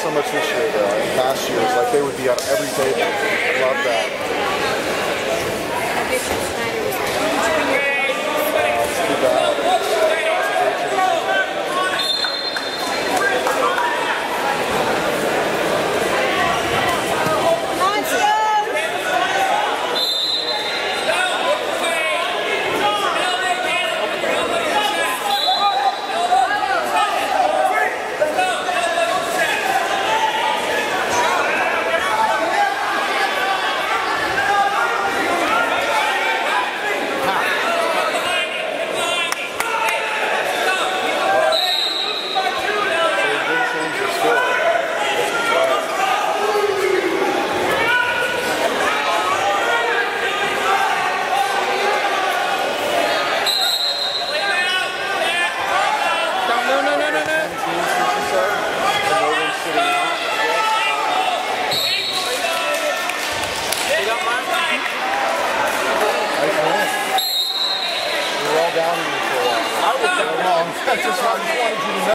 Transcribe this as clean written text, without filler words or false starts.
so much this year, though. In past years, like they would be on every table. I love that. Too bad. Down in you for a while. I just wanted you to know.